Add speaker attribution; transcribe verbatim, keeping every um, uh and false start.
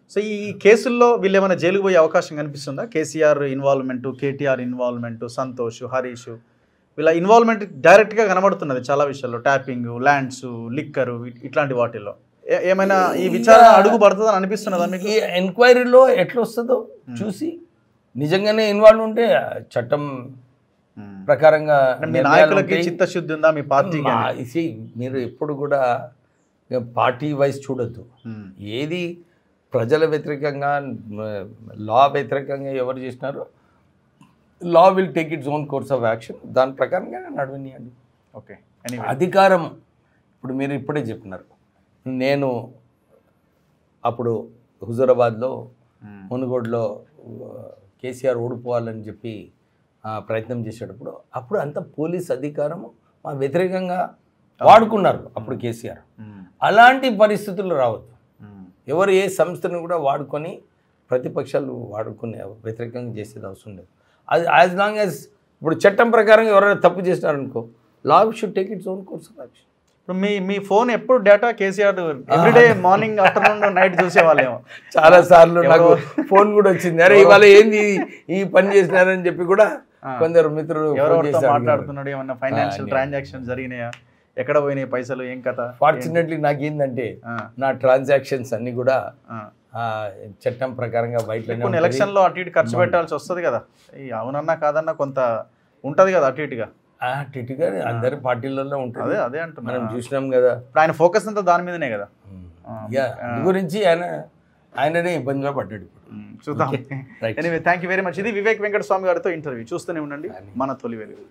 Speaker 1: So ఈ కేసుల్లో వీళ్ళు ఏమైనా జైలుకు పోయే అవకాశం కనిపిస్తుందా? కేసీఆర్ ఇన్వాల్వ్మెంట్, కేటీఆర్ ఇన్వాల్వ్మెంట్, సంతోష్, హరీష్ వీళ్ళ ఇన్వాల్వ్మెంట్ డైరెక్ట్గా కనబడుతున్నది చాలా విషయాల్లో, ట్యాపింగ్, ల్యాండ్స్, లిక్కరు ఇట్లాంటి వాటిల్లో. ఏమైనా ఈ విచారణ అడుగు పడుతుందని అనిపిస్తున్నదా మీకు?
Speaker 2: ఈ ఎంక్వైరీలో ఎట్లా వస్తుందో చూసి నిజంగానే ఇన్వాల్వ్ ఉంటే చట్టం ప్రకారంగా
Speaker 1: మీ నాయకులకి చిత్తశుద్ధి ఉందా మీ పార్టీకి?
Speaker 2: మీరు ఎప్పుడు కూడా పార్టీ వైజ్ చూడొద్దు. ఏది ప్రజల వ్యతిరేకంగా, లా వ్యతిరేకంగా ఎవరు చేసినారో law will take its own course of action, దాని ప్రకారంగా నడవనియండి.
Speaker 1: ఓకే.
Speaker 2: అధికారం ఇప్పుడు మీరు ఇప్పుడే చెప్పినారు, నేను అప్పుడు హుజూరాబాద్లో మునుగోడులో కేసీఆర్ ఓడిపోవాలని చెప్పి ప్రయత్నం చేసేటప్పుడు అప్పుడు అంత పోలీస్ అధికారం మా వ్యతిరేకంగా వాడుకున్నారు అప్పుడు కేసీఆర్. అలాంటి పరిస్థితులు రావద్దు. ఎవరు ఏ సంస్థను కూడా వాడుకొని ప్రతిపక్షాలు వాడుకునే వ్యతిరేకంగా చేసేది అవసరం లేదు. అది యాజ్ లాంగ్ యాజ్ ఇప్పుడు చట్టం ప్రకారం ఎవరైనా తప్పు చేసినారనుకో, law should take its own course of action.
Speaker 1: ఇప్పుడు మీ మీ ఫోన్ ఎప్పుడు data KCR everyday morning afternoon night చూసేవాళ్ళేమో
Speaker 2: చాలా సార్లు. నాకు ఫోన్ కూడా వచ్చింది, అరే ఇవాళ ఏంది ఈ పని చేసినారని చెప్పి కూడా కొందరు మిత్రులు
Speaker 1: ఎవరెవరితో మాట్లాడుతున్నాడు, ఏమన్నా ఫైనాన్షియల్ ట్రాన్సాక్షన్ జరిగినాయా, ఎక్కడ పోయినాయి పైసలు, ఏం కథ.
Speaker 2: ఫార్చునేట్లీ నాకేందంటే నా ట్రాన్సాక్షన్స్ అన్ని కూడా చట్టం ప్రకారంగా బయట
Speaker 1: కొన్ని ఎలక్షన్లో అటు ఇటు ఖర్చు పెట్టాల్సి వస్తుంది కదా, అవునన్నా కాదన్నా కొంత ఉంటుంది కదా అటు ఇటుగా.
Speaker 2: అటు ఇటుగా అందరి పార్టీలలో ఉంటుంది.
Speaker 1: అదే అదే అంటున్నా,
Speaker 2: మనం చూసినాం కదా.
Speaker 1: ఇప్పుడు ఆయన ఫోకస్ అంతా దాని మీదనే కదా.
Speaker 2: గురించి ఆయన ఆయననే ఇబ్బందిగా పడ్డాడు.
Speaker 1: చూద్దాం. Anyway thank you very much. ఇది వివేక్ వెంకట స్వామి గారితో ఇంటర్వ్యూ. చూస్తూనే ఉండండి మన తొలి వెలుగు.